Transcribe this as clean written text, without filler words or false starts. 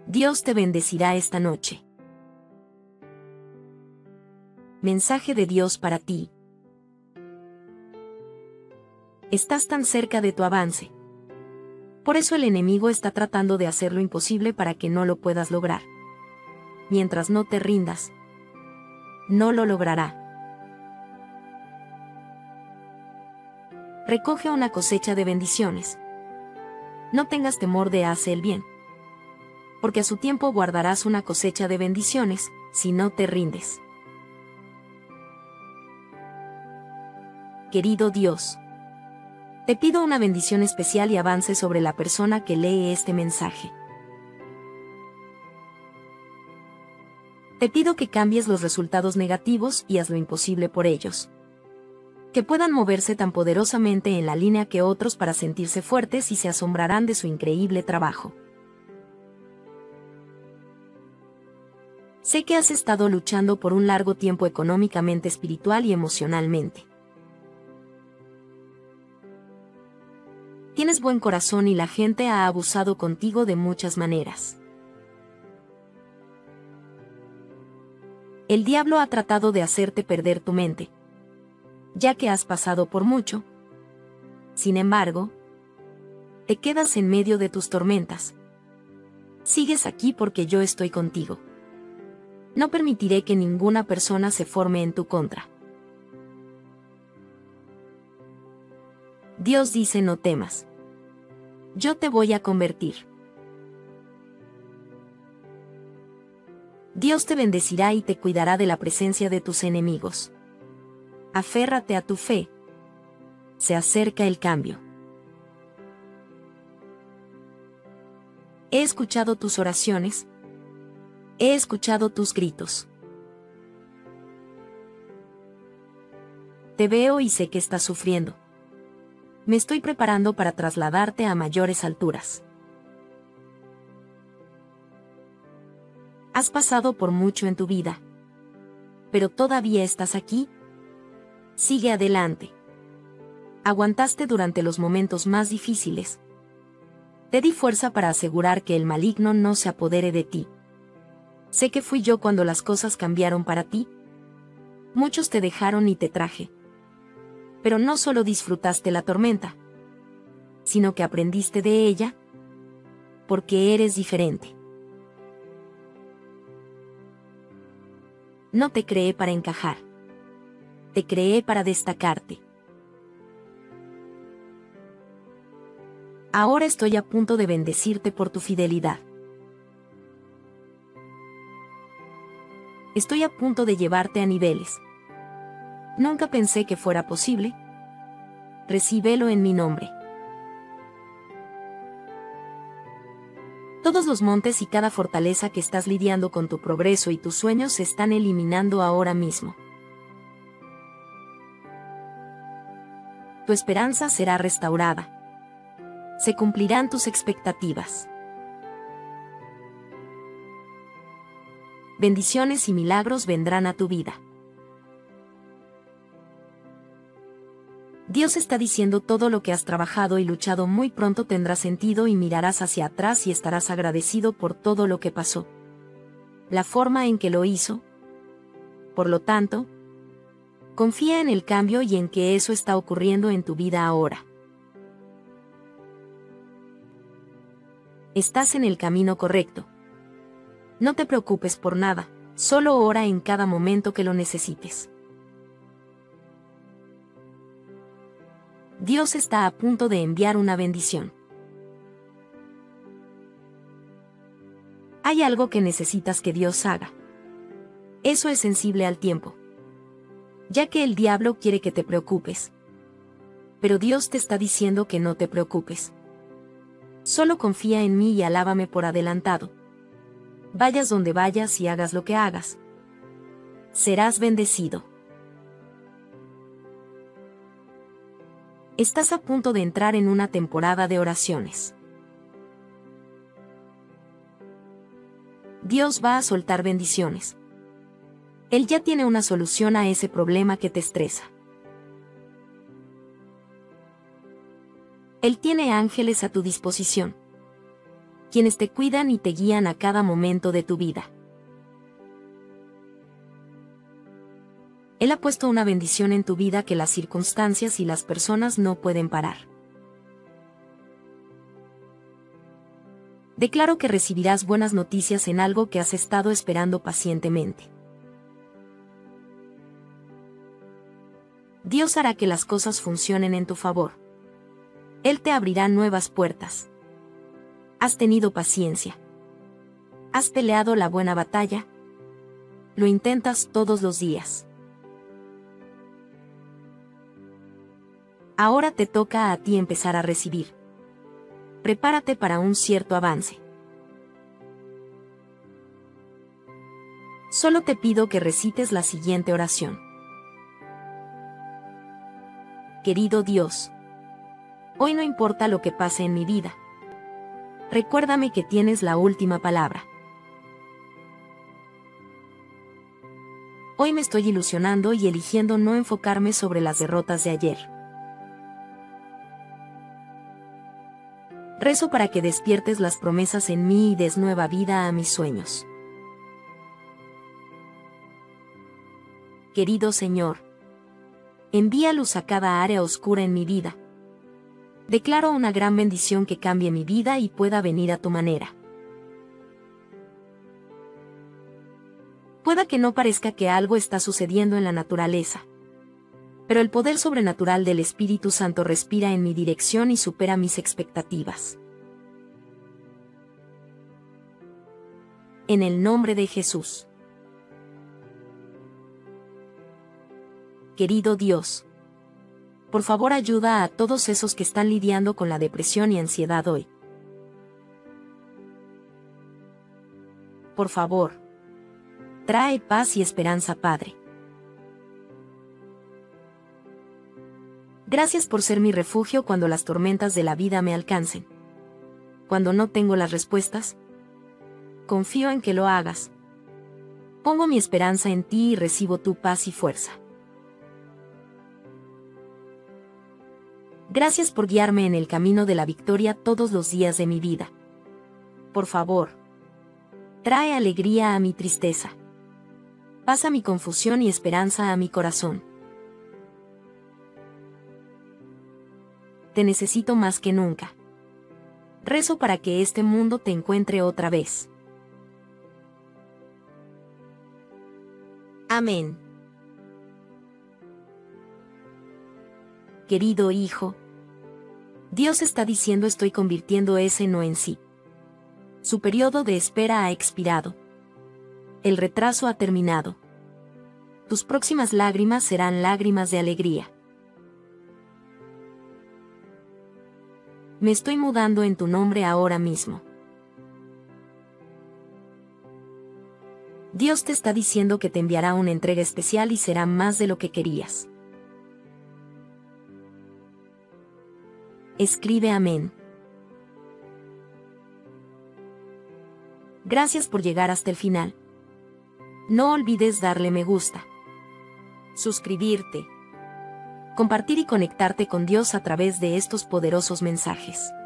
Dios te bendecirá esta noche. Mensaje de Dios para ti. Estás tan cerca de tu avance. Por eso el enemigo está tratando de hacer lo imposible para que no lo puedas lograr. Mientras no te rindas, no lo logrará. Recoge una cosecha de bendiciones. No tengas temor de hacer el bien, porque a su tiempo guardarás una cosecha de bendiciones, si no te rindes. Querido Dios, te pido una bendición especial y avance sobre la persona que lee este mensaje. Te pido que cambies los resultados negativos y haz lo imposible por ellos. Que puedan moverse tan poderosamente en la línea que otros para sentirse fuertes y se asombrarán de su increíble trabajo. Sé que has estado luchando por un largo tiempo económicamente, espiritual y emocionalmente. Tienes buen corazón y la gente ha abusado contigo de muchas maneras. El diablo ha tratado de hacerte perder tu mente, ya que has pasado por mucho. Sin embargo, te quedas en medio de tus tormentas. Sigues aquí porque yo estoy contigo. No permitiré que ninguna persona se forme en tu contra. Dios dice: no temas. Yo te voy a convertir. Dios te bendecirá y te cuidará de la presencia de tus enemigos. Aférrate a tu fe. Se acerca el cambio. He escuchado tus oraciones. He escuchado tus gritos. Te veo y sé que estás sufriendo. Me estoy preparando para trasladarte a mayores alturas. Has pasado por mucho en tu vida, pero todavía estás aquí. Sigue adelante. Aguantaste durante los momentos más difíciles. Te di fuerza para asegurar que el maligno no se apodere de ti. Sé que fui yo cuando las cosas cambiaron para ti. Muchos te dejaron y te traje. Pero no solo disfrutaste la tormenta, sino que aprendiste de ella, porque eres diferente. No te creé para encajar. Te creé para destacarte. Ahora estoy a punto de bendecirte por tu fidelidad. Estoy a punto de llevarte a niveles. Nunca pensé que fuera posible. Recíbelo en mi nombre. Todos los montes y cada fortaleza que estás lidiando con tu progreso y tus sueños se están eliminando ahora mismo. Tu esperanza será restaurada. Se cumplirán tus expectativas. Bendiciones y milagros vendrán a tu vida. Dios está diciendo: todo lo que has trabajado y luchado muy pronto tendrá sentido y mirarás hacia atrás y estarás agradecido por todo lo que pasó. La forma en que lo hizo. Por lo tanto, confía en el cambio y en que eso está ocurriendo en tu vida ahora. Estás en el camino correcto. No te preocupes por nada, solo ora en cada momento que lo necesites. Dios está a punto de enviar una bendición. Hay algo que necesitas que Dios haga. Eso es sensible al tiempo, ya que el diablo quiere que te preocupes. Pero Dios te está diciendo que no te preocupes. Solo confía en mí y alábame por adelantado. Vayas donde vayas y hagas lo que hagas. Serás bendecido. Estás a punto de entrar en una temporada de oraciones. Dios va a soltar bendiciones. Él ya tiene una solución a ese problema que te estresa. Él tiene ángeles a tu disposición. quienes te cuidan y te guían a cada momento de tu vida. Él ha puesto una bendición en tu vida que las circunstancias y las personas no pueden parar. Declaro que recibirás buenas noticias en algo que has estado esperando pacientemente. Dios hará que las cosas funcionen en tu favor. Él te abrirá nuevas puertas. Has tenido paciencia. Has peleado la buena batalla. Lo intentas todos los días. Ahora te toca a ti empezar a recibir. Prepárate para un cierto avance. Solo te pido que recites la siguiente oración. Querido Dios, hoy no importa lo que pase en mi vida. Recuérdame que tienes la última palabra. Hoy me estoy ilusionando y eligiendo no enfocarme sobre las derrotas de ayer. Rezo para que despiertes las promesas en mí y des nueva vida a mis sueños. Querido Señor, envía luz a cada área oscura en mi vida. Declaro una gran bendición que cambie mi vida y pueda venir a tu manera. Pueda que no parezca que algo está sucediendo en la naturaleza, pero el poder sobrenatural del Espíritu Santo respira en mi dirección y supera mis expectativas. En el nombre de Jesús. Querido Dios, por favor ayuda a todos esos que están lidiando con la depresión y ansiedad hoy. Por favor, trae paz y esperanza, Padre. Gracias por ser mi refugio cuando las tormentas de la vida me alcancen. Cuando no tengo las respuestas, confío en que lo hagas. Pongo mi esperanza en ti y recibo tu paz y fuerza. Gracias por guiarme en el camino de la victoria todos los días de mi vida. Por favor, trae alegría a mi tristeza. Paz a mi confusión y esperanza a mi corazón. Te necesito más que nunca. Rezo para que este mundo te encuentre otra vez. Amén. Querido hijo, Dios está diciendo estoy convirtiendo ese no en sí. Su periodo de espera ha expirado. El retraso ha terminado. Tus próximas lágrimas serán lágrimas de alegría. Me estoy mudando en tu nombre ahora mismo. Dios te está diciendo que te enviará una entrega especial y será más de lo que querías. Escribe amén. Gracias por llegar hasta el final. No olvides darle me gusta, suscribirte, compartir y conectarte con Dios a través de estos poderosos mensajes.